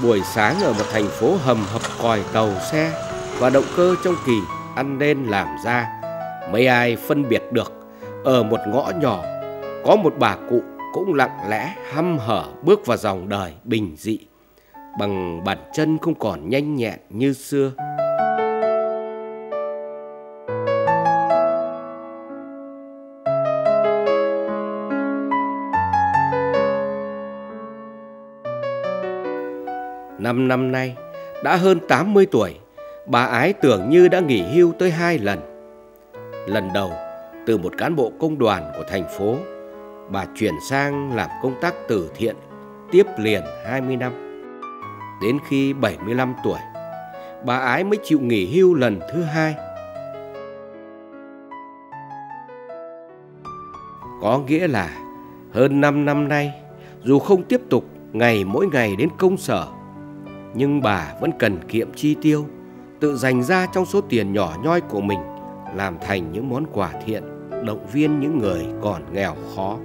Buổi sáng ở một thành phố hầm hập còi tàu xe và động cơ trong kỳ ăn nên làm ra, mấy ai phân biệt được ở một ngõ nhỏ có một bà cụ cũng lặng lẽ hăm hở bước vào dòng đời bình dị, bằng bàn chân không còn nhanh nhẹn như xưa. Năm nay, đã hơn 80 tuổi, bà Ái tưởng như đã nghỉ hưu tới 2 lần. Lần đầu, từ một cán bộ công đoàn của thành phố, bà chuyển sang làm công tác từ thiện, tiếp liền 20 năm. Đến khi 75 tuổi, bà Ái mới chịu nghỉ hưu lần thứ 2. Có nghĩa là hơn 5 năm nay, dù không tiếp tục mỗi ngày đến công sở, nhưng bà vẫn cần kiệm chi tiêu, tự dành ra trong số tiền nhỏ nhoi của mình, làm thành những món quà thiện, động viên những người còn nghèo khó.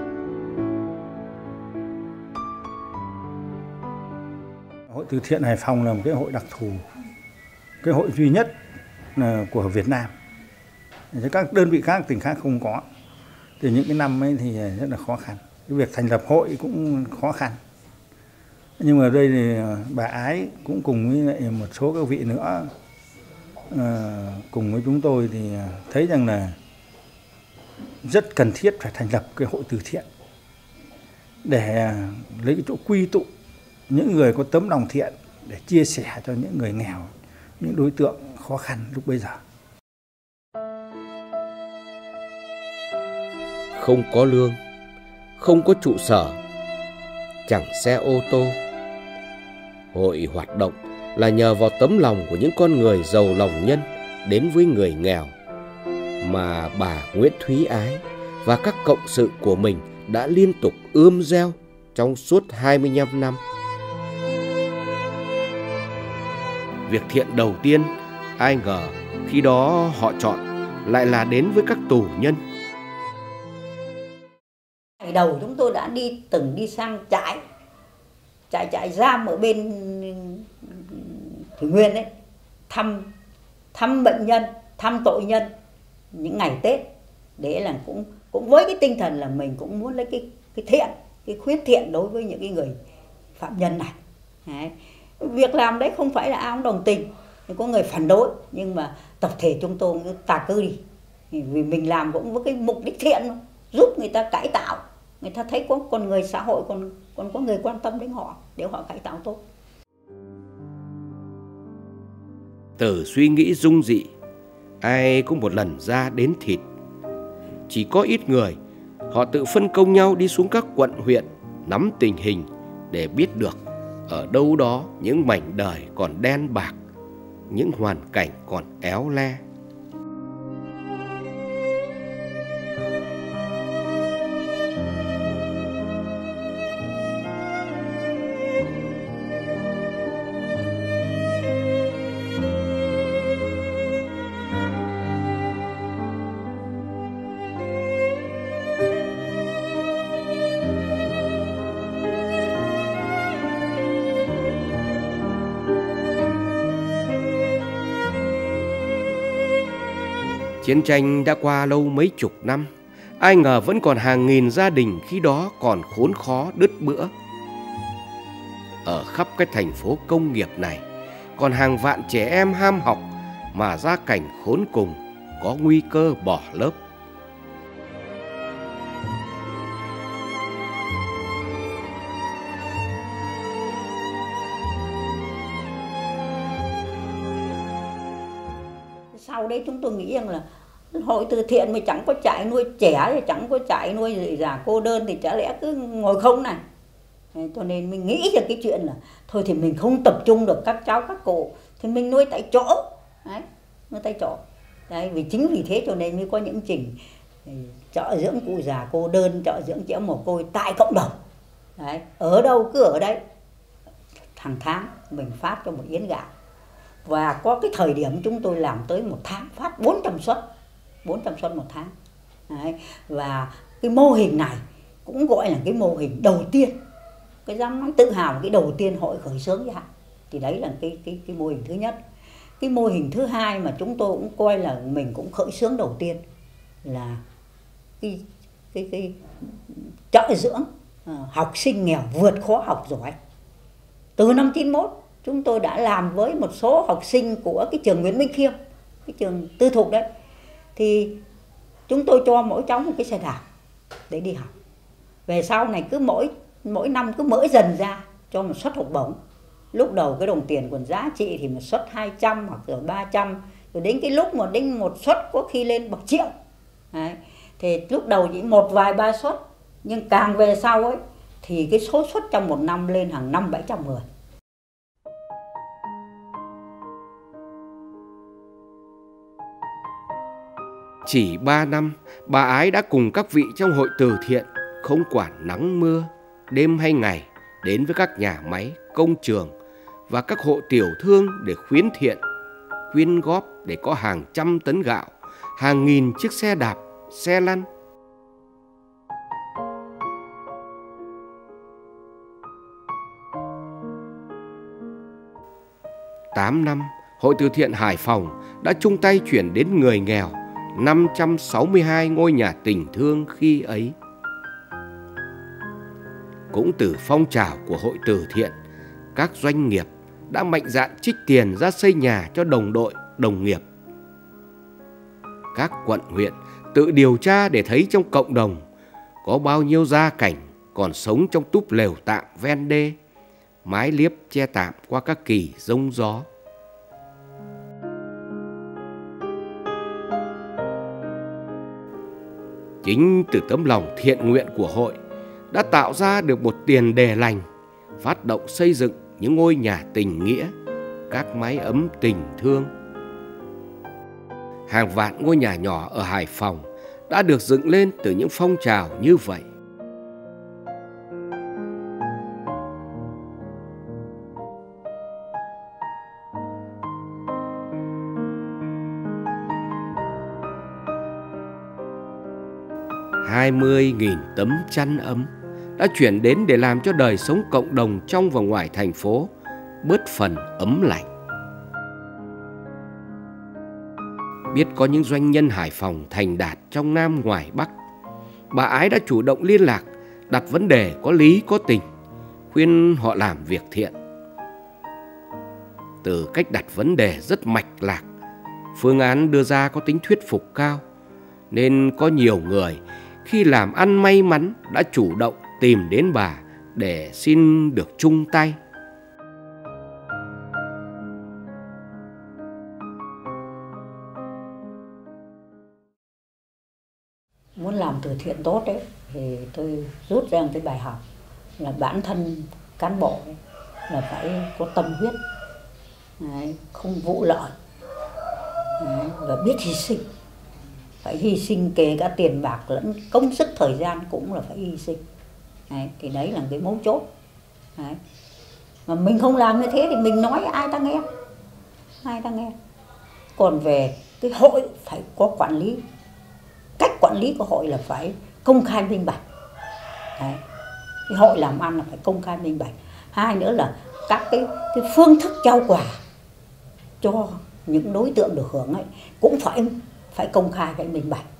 Hội từ thiện Hải Phòng là một cái hội đặc thù, cái hội duy nhất của Việt Nam. Các đơn vị khác, tỉnh khác không có. Thì những cái năm ấy thì rất là khó khăn. Cái việc thành lập hội cũng khó khăn. Nhưng mà đây thì bà Ái cũng cùng với lại một số các vị nữa cùng với chúng tôi thì thấy rằng là rất cần thiết phải thành lập cái hội từ thiện để lấy cái chỗ quy tụ những người có tấm lòng thiện để chia sẻ cho những người nghèo, những đối tượng khó khăn lúc bây giờ. Không có lương, không có trụ sở, chẳng xe ô tô. Hội hoạt động là nhờ vào tấm lòng của những con người giàu lòng nhân đến với người nghèo mà bà Nguyễn Thúy Ái và các cộng sự của mình đã liên tục ươm gieo trong suốt 25 năm. Việc thiện đầu tiên, ai ngờ khi đó họ chọn lại là đến với các tù nhân. Ngày đầu chúng tôi đã từng đi sang trại giam ở bên Thủy Nguyên ấy, thăm bệnh nhân, thăm tội nhân những ngày Tết, để là cũng với cái tinh thần là mình cũng muốn lấy cái thiện, cái khuyết thiện đối với những cái người phạm nhân này. Đấy. Việc làm đấy không phải là ai cũng đồng tình, có người phản đối, nhưng mà tập thể chúng tôi cũng tà cư đi, vì mình làm cũng với cái mục đích thiện, giúp người ta cải tạo, người ta thấy có con người xã hội còn có người quan tâm đến họ để họ cải tạo tốt. Từ suy nghĩ dung dị, ai cũng một lần ra đến thịt. Chỉ có ít người, họ tự phân công nhau đi xuống các quận huyện, nắm tình hình để biết được ở đâu đó những mảnh đời còn đen bạc, những hoàn cảnh còn éo le. Chiến tranh đã qua lâu mấy chục năm, ai ngờ vẫn còn hàng nghìn gia đình khi đó còn khốn khó đứt bữa. Ở khắp cái thành phố công nghiệp này, còn hàng vạn trẻ em ham học mà gia cảnh khốn cùng, có nguy cơ bỏ lớp. Sau đấy chúng tôi nghĩ rằng là hội từ thiện mà chẳng có trại nuôi trẻ, chẳng có trại nuôi già cô đơn thì chả lẽ cứ ngồi không này. Cho nên mình nghĩ ra cái chuyện là thôi thì mình không tập trung được các cháu các cụ thì mình nuôi tại chỗ. Đấy, nuôi tại chỗ. Đấy, chính vì thế cho nên mới có những trình chợ dưỡng cụ già cô đơn, chợ dưỡng trẻ mồ côi tại cộng đồng. Đấy, ở đâu cứ ở đấy. Hàng tháng mình phát cho một yến gạo. Và có cái thời điểm chúng tôi làm tới một tháng phát 400 suất một tháng. Đấy. Và cái mô hình này cũng gọi là cái mô hình đầu tiên cái dám nói tự hào cái đầu tiên hội khởi xướng ra. Thì đấy là cái mô hình thứ nhất. Cái mô hình thứ hai mà chúng tôi cũng coi là mình cũng khởi xướng đầu tiên là cái trợ dưỡng học sinh nghèo vượt khó học giỏi. Từ năm 91 chúng tôi đã làm với một số học sinh của cái trường Nguyễn Minh Khiêm, cái trường tư thục đấy. Thì chúng tôi cho mỗi cháu một cái xe đạp để đi học. Về sau này cứ mỗi năm cứ mở dần ra cho một suất học bổng. Lúc đầu cái đồng tiền còn giá trị thì một suất 200 hoặc rồi 300, rồi đến cái lúc mà đến một suất có khi lên bậc triệu. Đấy. Thì lúc đầu chỉ một vài ba suất, nhưng càng về sau ấy thì cái số suất trong một năm lên hàng 500-700 người. Chỉ 3 năm, bà Ái đã cùng các vị trong hội từ thiện không quản nắng mưa, đêm hay ngày đến với các nhà máy, công trường và các hộ tiểu thương để khuyến thiện, quyên góp để có hàng trăm tấn gạo, hàng nghìn chiếc xe đạp, xe lăn. Tám năm, Hội Từ Thiện Hải Phòng đã chung tay chuyển đến người nghèo 562 ngôi nhà tình thương khi ấy. Cũng từ phong trào của Hội Từ Thiện, các doanh nghiệp đã mạnh dạn trích tiền ra xây nhà cho đồng đội, đồng nghiệp. Các quận huyện tự điều tra để thấy trong cộng đồng có bao nhiêu gia cảnh còn sống trong túp lều tạm ven đê, mái liếp che tạm qua các kỳ giông gió. Chính từ tấm lòng thiện nguyện của hội đã tạo ra được một tiền đề lành, phát động xây dựng những ngôi nhà tình nghĩa, các mái ấm tình thương. Hàng vạn ngôi nhà nhỏ ở Hải Phòng đã được dựng lên từ những phong trào như vậy. Hai 20.000 tấm chăn ấm đã chuyển đến để làm cho đời sống cộng đồng trong và ngoài thành phố bớt phần ấm lạnh. Biết có những doanh nhân Hải Phòng thành đạt trong Nam ngoài Bắc, bà Ái đã chủ động liên lạc, đặt vấn đề có lý có tình, khuyên họ làm việc thiện. Từ cách đặt vấn đề rất mạch lạc, phương án đưa ra có tính thuyết phục cao, nên có nhiều người khi làm ăn may mắn đã chủ động tìm đến bà để xin được chung tay. Muốn làm từ thiện tốt đấy thì tôi rút ra cái bài học là bản thân cán bộ ấy, là phải có tâm huyết, đấy, không vụ lợi, đấy, và biết hy sinh. Phải hy sinh kể cả tiền bạc lẫn công sức thời gian cũng là phải hy sinh. Đấy, thì đấy là cái mấu chốt. Đấy. Mà mình không làm như thế thì mình nói ai ta nghe? Ai ta nghe? Còn về cái hội phải có quản lý. Cách quản lý của hội là phải công khai minh bạch. Đấy. Cái hội làm ăn là phải công khai minh bạch. Hai nữa là các cái phương thức trao quà cho những đối tượng được hưởng ấy cũng phải công khai, phải minh bạch.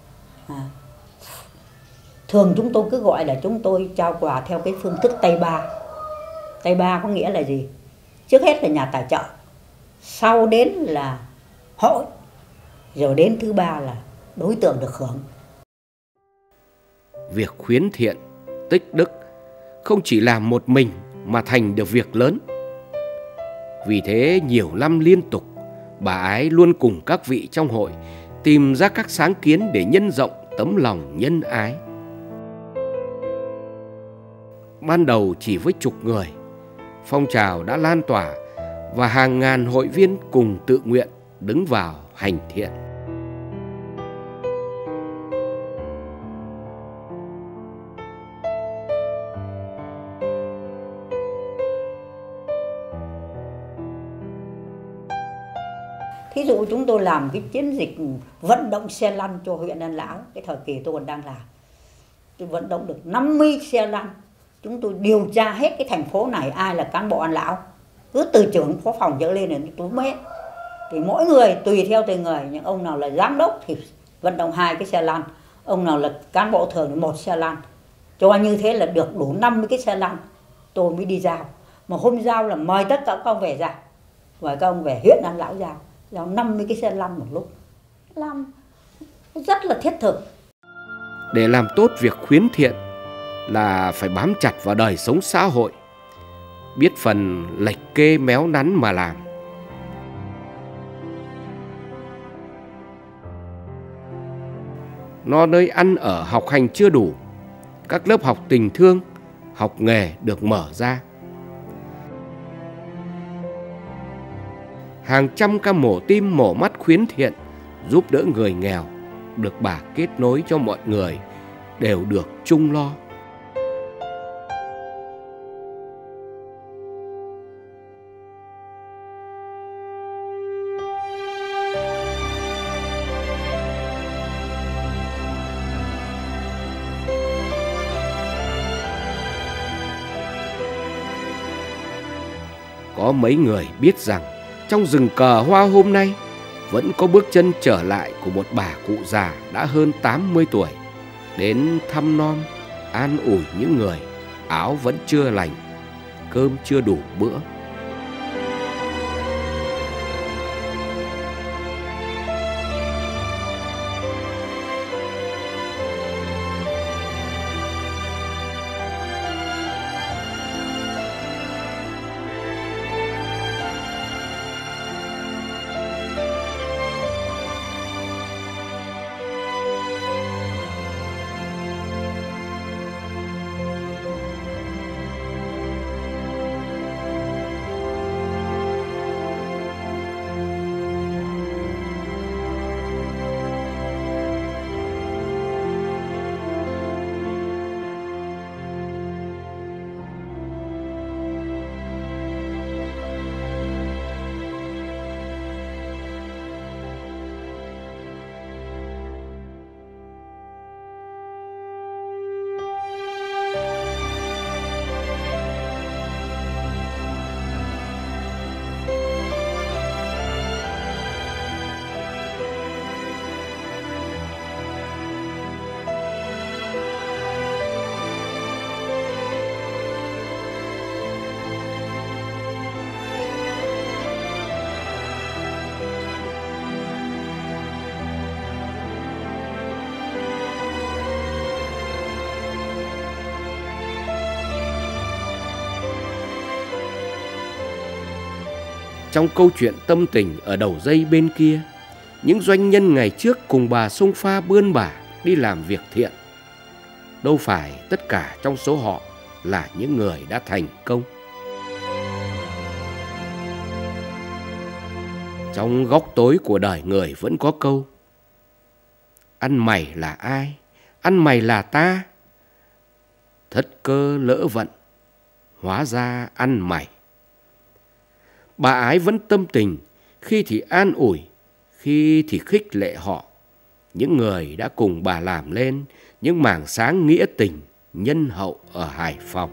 Thường chúng tôi cứ gọi là chúng tôi trao quà theo cái phương thức tay ba. Tay ba có nghĩa là gì? Trước hết là nhà tài trợ, sau đến là hội, rồi đến thứ ba là đối tượng được hưởng. Việc khuyến thiện, tích đức không chỉ làm một mình mà thành được việc lớn. Vì thế nhiều năm liên tục, bà Ái luôn cùng các vị trong hội tìm ra các sáng kiến để nhân rộng tấm lòng nhân ái. Ban đầu chỉ với chục người, phong trào đã lan tỏa và hàng ngàn hội viên cùng tự nguyện đứng vào hành thiện. Thí dụ chúng tôi làm cái chiến dịch vận động xe lăn cho huyện An Lão, cái thời kỳ tôi còn đang làm. Tôi vận động được 50 xe lăn chúng tôi điều tra hết cái thành phố này ai là cán bộ An Lão, cứ từ trưởng phó phòng trở lên là tôi biết. Thì mỗi người tùy theo từng người, những ông nào là giám đốc thì vận động 2 cái xe lăn, ông nào là cán bộ thường thì 1 xe lăn, cho như thế là được đủ 50 cái xe lăn tôi mới đi giao. Mà hôm giao là mời tất cả các ông về giao, mời các ông về huyện An Lão giao 50 cái xe lăn một lúc, làm rất là thiết thực. Để làm tốt việc khuyến thiện là phải bám chặt vào đời sống xã hội, biết phần lệch kê méo nắn mà làm. No nơi ăn ở học hành chưa đủ, các lớp học tình thương, học nghề được mở ra. Hàng trăm ca mổ tim mổ mắt khuyến thiện giúp đỡ người nghèo được bà kết nối cho mọi người đều được chung lo. Có mấy người biết rằng trong rừng cờ hoa hôm nay vẫn có bước chân trở lại của một bà cụ già đã hơn 80 tuổi đến thăm nom, an ủi những người áo vẫn chưa lành, cơm chưa đủ bữa. Trong câu chuyện tâm tình ở đầu dây bên kia, những doanh nhân ngày trước cùng bà xông pha bươn bả đi làm việc thiện. Đâu phải tất cả trong số họ là những người đã thành công. Trong góc tối của đời người vẫn có câu: ăn mày là ai? Ăn mày là ta. Thất cơ lỡ vận, hóa ra ăn mày. Bà Ái vẫn tâm tình, khi thì an ủi, khi thì khích lệ họ, những người đã cùng bà làm lên những mảng sáng nghĩa tình, nhân hậu ở Hải Phòng.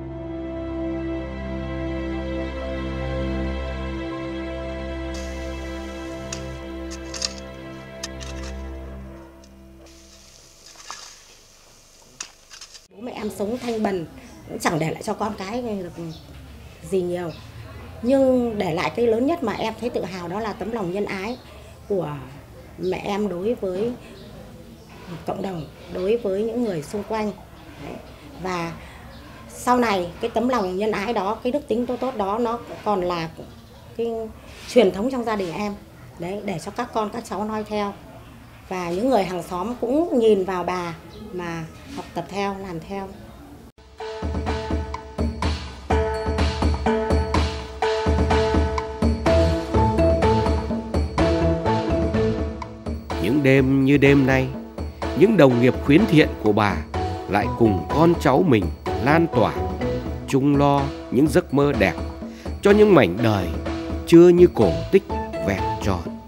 Bố mẹ em sống thanh bần, cũng chẳng để lại cho con cái được gì nhiều. Nhưng để lại cái lớn nhất mà em thấy tự hào đó là tấm lòng nhân ái của mẹ em đối với cộng đồng, đối với những người xung quanh. Và sau này cái tấm lòng nhân ái đó, cái đức tính tốt đó nó còn là cái truyền thống trong gia đình em. Đấy, để cho các con các cháu noi theo. Và những người hàng xóm cũng nhìn vào bà mà học tập theo, làm theo. Những đêm như đêm nay, những đồng nghiệp khuyến thiện của bà lại cùng con cháu mình lan tỏa, chung lo những giấc mơ đẹp cho những mảnh đời chưa như cổ tích vẹn tròn.